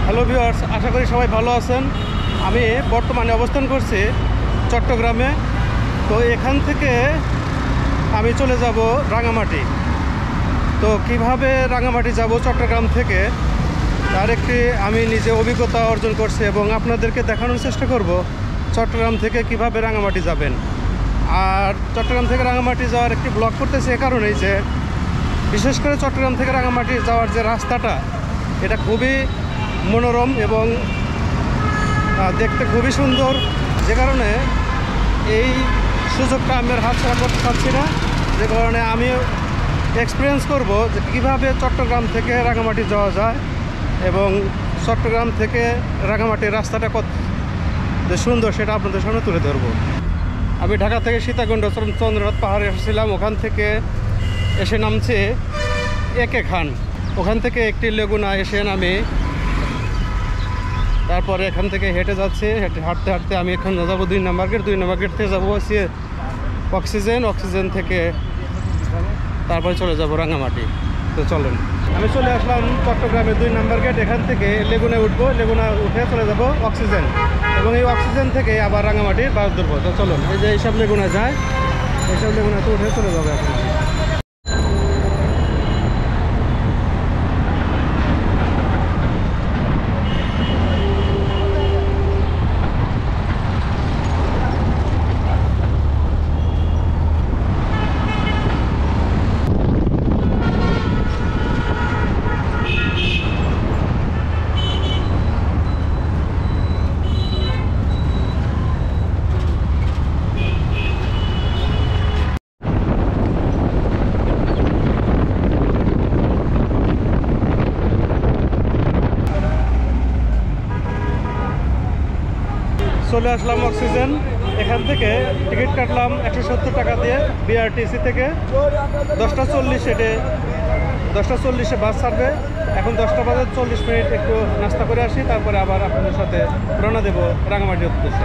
Hello viewers, আশা করি সবাই ভালো আছেন। আমি বর্তমানে অবস্থান করছি চট্টগ্রামে। তো এখান থেকে আমি চলে যাব রাঙামাটি। তো কিভাবে রাঙামাটি যাব চট্টগ্রাম থেকে তার একটি আমি নিজে অভিজ্ঞতা অর্জন করছি এবং আপনাদেরকে দেখানোর চেষ্টা করব চট্টগ্রাম থেকে কিভাবে রাঙামাটি যাবেন। আর চট্টগ্রাম থেকে রাঙামাটি যাওয়ার একটি ব্লগ করতেছি এ কারণেই যে বিশেষ করে চট্টগ্রাম থেকে রাঙামাটি যাওয়ার যে রাস্তাটা এটা খুবই মনোরম এবং দেখতে খুবই সুন্দর, যে কারণে এই সুযোগটা আমি হাতছাড়া করতে পারছি না। যে কারণে আমি এক্সপিরিয়েন্স করব যে কীভাবে চট্টগ্রাম থেকে রাঙামাটি যাওয়া যায় এবং চট্টগ্রাম থেকে রাঙামাটির রাস্তাটা কত যে সুন্দর সেটা আপনাদের সামনে তুলে ধরব। আমি ঢাকা থেকে সীতাকুণ্ড চন্দ্রনাথ পাহাড়ে এসেছিলাম, ওখান থেকে এসে নামছে একে খান, ওখান থেকে একটি লেগুনা এসে নামে, তারপরে এখান থেকে হেঁটে যাচ্ছে, হাঁটতে হাঁটতে আমি এখানে যাবো 2 নম্বর গেট। 2 নম্বর গেট থেকে যাবো হচ্ছে অক্সিজেন থেকে তারপরে চলে যাব রাঙামাটি। তো চলেন, আমি চলে আসলাম চট্টগ্রামের 2 নম্বর গেট। এখান থেকে লেগুনায় উঠবো, লেগুনা উঠে চলে যাব অক্সিজেন এবং এই অক্সিজেন থেকে আবার রাঙামাটির বাস ধরবো। তো চলুন, এই যে এইসব লেগুনা যায়, এইসব লেগুনাতে উঠে চলে যাবে এখন। চলে আসলাম অক্সিজেন। এখান থেকে টিকিট কাটলাম 170 টাকা দিয়ে বিআরটিসি থেকে। 10টা 40 সেটে 10টা 40-এ বাস ছাড়বে। এখন 10টা বাজে 40 মিনিট একটু নাস্তা করে আসি, তারপরে আবার আপনাদের সাথে রওনা দেব রাঙামাটির উদ্দেশ্যে।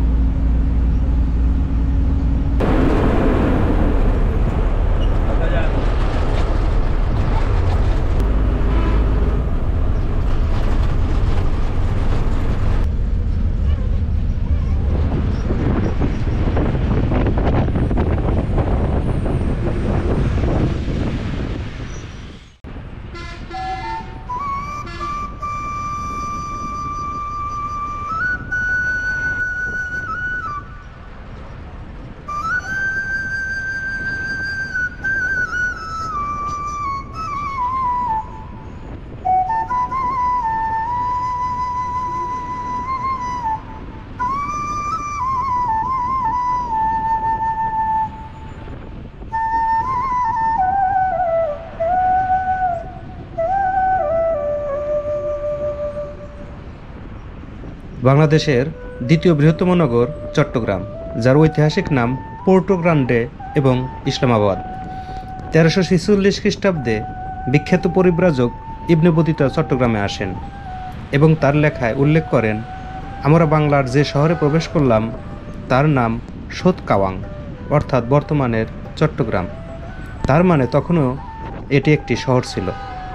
বাংলাদেশের দ্বিতীয় বৃহত্তম নগর চট্টগ্রাম, যার ঐতিহাসিক নাম পোর্টো গ্রান্ডে এবং ইসলামাবাদ। 1346 খ্রিস্টাব্দে বিখ্যাত পরিব্রাজক ইবনে বতুতা চট্টগ্রামে আসেন এবং তার লেখায় উল্লেখ করেন, আমরা বাংলার যে শহরে প্রবেশ করলাম তার নাম সোতকাওয়াং, অর্থাৎ বর্তমানের চট্টগ্রাম। তার মানে তখনও এটি একটি শহর ছিল।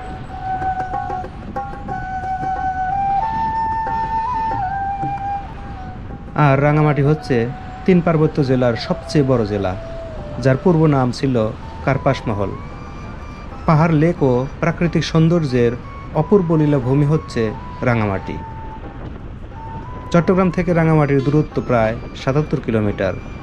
আর রাঙামাটি হচ্ছে 3 পার্বত্য জেলার সবচেয়ে বড় জেলা, যার পূর্ব নাম ছিল কার্পাসমহল। পাহাড়, লেক ও প্রাকৃতিক সৌন্দর্যের অপূর্ব লীলাভূমি হচ্ছে রাঙামাটি। চট্টগ্রাম থেকে রাঙামাটির দূরত্ব প্রায় 77 কিলোমিটার।